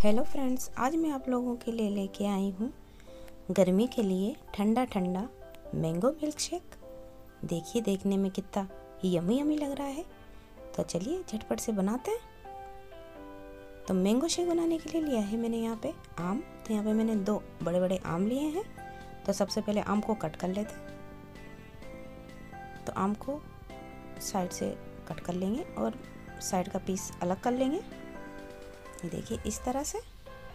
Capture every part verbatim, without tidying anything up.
Hello friends, आज मैं आप लोगों के लिए लेके आई हूँ गर्मी के लिए ठंडा ठंडा मैंगो मिल्क शेक। देखिए देखने में कितना यमी यमी लग रहा है। तो चलिए झटपट से बनाते हैं। तो मैंगो शेक बनाने के लिए लिया है मैंने यहाँ पे आम। तो यहाँ पे मैंने दो बड़े बड़े आम लिए हैं। तो सबसे पहले आम को कट कर लेते हैं। तो आम को साइड से कट कर लेंगे और साइड का पीस अलग कर लेंगे। ये देखिए इस तरह से।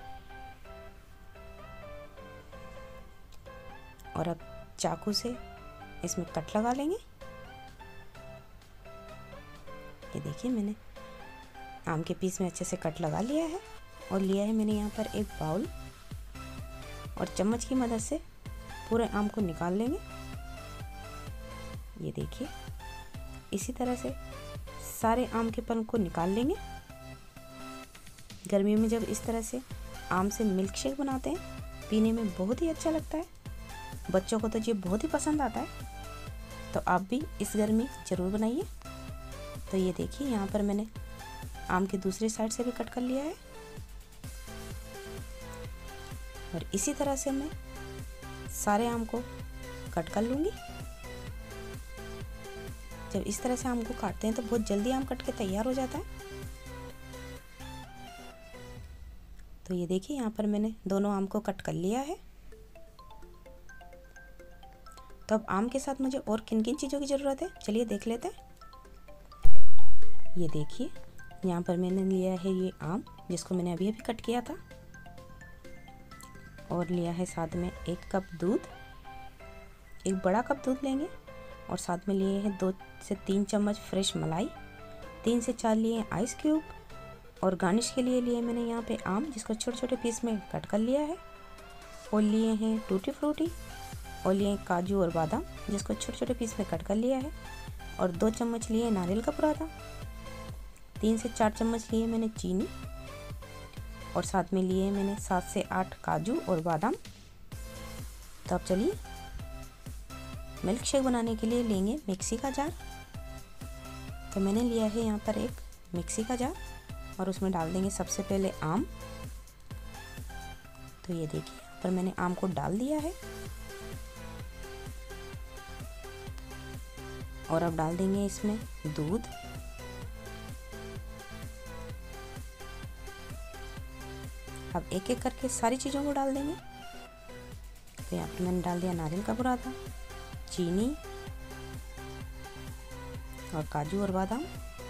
और अब चाकू से इसमें कट लगा लेंगे। ये देखिए मैंने आम के पीस में अच्छे से कट लगा लिया है। और लिया है मैंने यहाँ पर एक बाउल और चम्मच की मदद से पूरे आम को निकाल लेंगे। ये देखिए इसी तरह से सारे आम के पल्प को निकाल लेंगे। गर्मियों में जब इस तरह से आम से मिल्क शेक बनाते हैं, पीने में बहुत ही अच्छा लगता है। बच्चों को तो ये बहुत ही पसंद आता है। तो आप भी इस गर्मी ज़रूर बनाइए। तो ये देखिए यहाँ पर मैंने आम के दूसरी साइड से भी कट कर लिया है। और इसी तरह से मैं सारे आम को कट कर लूँगी। जब इस तरह से आम को काटते हैं तो बहुत जल्दी आम कट के तैयार हो जाता है। तो ये देखिए यहाँ पर मैंने दोनों आम को कट कर लिया है। तो अब आम के साथ मुझे और किन किन चीज़ों की ज़रूरत है, चलिए देख लेते हैं। ये देखिए यहाँ पर मैंने लिया है ये आम, जिसको मैंने अभी अभी कट किया था। और लिया है साथ में एक कप दूध, एक बड़ा कप दूध लेंगे। और साथ में लिए हैं दो से तीन चम्मच फ्रेश मलाई, तीन से चार लिए आइस क्यूब। और गार्निश के लिए लिए मैंने यहाँ पे आम, जिसको छोटे छोटे पीस में कट कर लिया है। और लिए हैं टूटी फ्रूटी। और लिए काजू और बादाम, जिसको छोटे छोटे पीस में कट कर लिया है। और दो चम्मच लिए नारियल का बुरादा। तीन से चार चम्मच लिए मैंने चीनी। और साथ में लिए मैंने सात से आठ काजू और बादाम। तो अब चलिए मिल्क शेक बनाने के लिए लेंगे मिक्सी का जार। तो मैंने लिया है यहाँ पर एक मिक्सी का जार और उसमें डाल देंगे सबसे पहले आम। तो ये देखिए यहाँ पर मैंने आम को डाल दिया है। और अब डाल देंगे इसमें दूध। अब एक एक करके सारी चीज़ों को डाल देंगे। तो यहाँ पर मैंने डाल दिया नारियल का बुरादा, चीनी और काजू और बादाम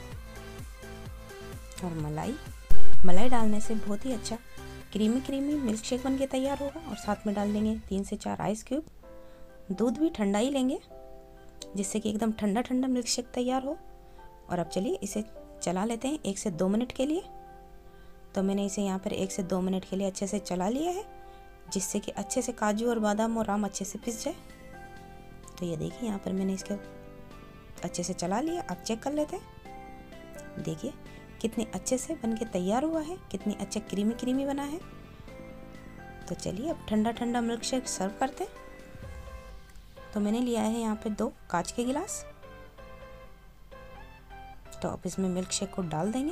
और मलाई। मलाई डालने से बहुत ही अच्छा क्रीमी क्रीमी मिल्क शेक बन के तैयार होगा। और साथ में डाल देंगे तीन से चार आइस क्यूब। दूध भी ठंडा ही लेंगे, जिससे कि एकदम ठंडा ठंडा मिल्क शेक तैयार हो। और अब चलिए इसे चला लेते हैं एक से दो मिनट के लिए। तो मैंने इसे यहाँ पर एक से दो मिनट के लिए अच्छे से चला लिया है, जिससे कि अच्छे से काजू और बादाम और आम अच्छे से पिस जाए। तो ये देखिए यहाँ पर मैंने इसके अच्छे से चला लिया। अब चेक कर लेते हैं। देखिए कितने अच्छे से बन के तैयार हुआ है, कितनी अच्छा क्रीमी क्रीमी बना है। तो चलिए अब ठंडा ठंडा मिल्क शेक सर्व करते हैं। तो मैंने लिया है यहाँ पे दो कांच के गिलास। तो अब इसमें मिल्क शेक को डाल देंगे।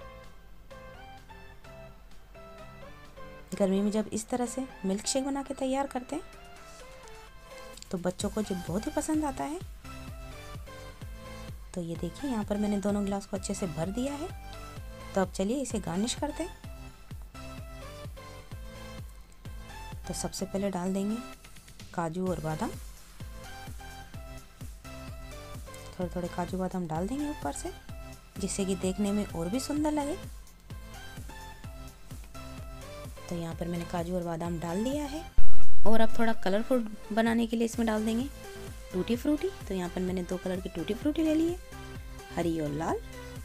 गर्मी में जब इस तरह से मिल्क शेक बना के तैयार करते हैं तो बच्चों को जो बहुत ही पसंद आता है। तो ये देखिए यहाँ पर मैंने दोनों गिलास को अच्छे से भर दिया है। तो अब चलिए इसे गार्निश करते हैं। तो सबसे पहले डाल देंगे काजू और बादाम। थोड़े थोड़े काजू बादाम डाल देंगे ऊपर से, जिससे कि देखने में और भी सुंदर लगे। तो यहाँ पर मैंने काजू और बादाम डाल दिया है। और अब थोड़ा कलरफुल बनाने के लिए इसमें डाल देंगे टूटी फ्रूटी। तो यहाँ पर मैंने दो कलर की टूटी फ्रूटी ले ली है, हरी और लाल।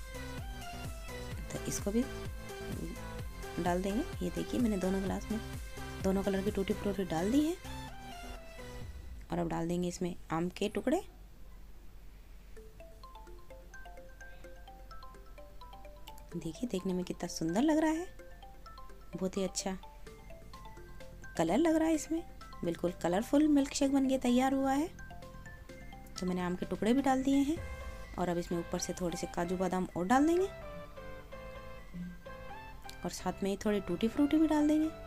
तो इसको भी डाल देंगे। ये देखिए मैंने दोनों गिलास में दोनों कलर की टूटी फ्रूटी डाल दी है। और अब डाल देंगे इसमें आम के टुकड़े। देखिए देखने में कितना सुंदर लग रहा है, बहुत ही अच्छा कलर लग रहा है इसमें। बिल्कुल कलरफुल मिल्क शेक बन के तैयार हुआ है। तो मैंने आम के टुकड़े भी डाल दिए हैं। और अब इसमें ऊपर से थोड़े से काजू बादाम और डाल देंगे। और साथ में थोड़ी टूटी फ्रूटी भी डाल देंगे।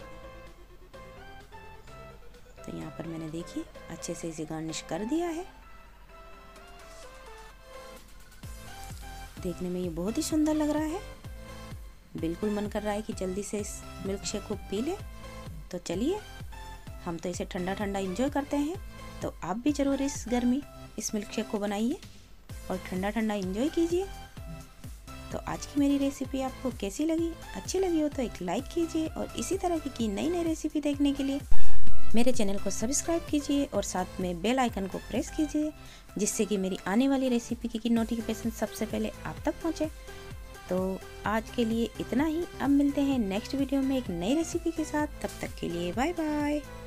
तो यहाँ पर मैंने देखिए अच्छे से इसे गार्निश कर दिया है। देखने में ये बहुत ही सुंदर लग रहा है। बिल्कुल मन कर रहा है कि जल्दी से इस मिल्क शेक को पी ले। तो चलिए, हम तो इसे ठंडा ठंडा एंजॉय करते हैं, तो आप भी ज़रूर इस गर्मी इस मिल्क शेक को बनाइए और ठंडा ठंडा एंजॉय कीजिए। तो आज की मेरी रेसिपी आपको कैसी लगी? अच्छी लगी हो तो एक लाइक कीजिए और इसी तरह की नई नई रेसिपी देखने के लिए मेरे चैनल को सब्सक्राइब कीजिए और साथ में बेल आइकन को प्रेस कीजिए, जिससे कि मेरी आने वाली रेसिपी की नोटिफिकेशन सबसे पहले आप तक पहुंचे। तो आज के लिए इतना ही। अब मिलते हैं नेक्स्ट वीडियो में एक नई रेसिपी के साथ। तब तक के लिए बाय बाय।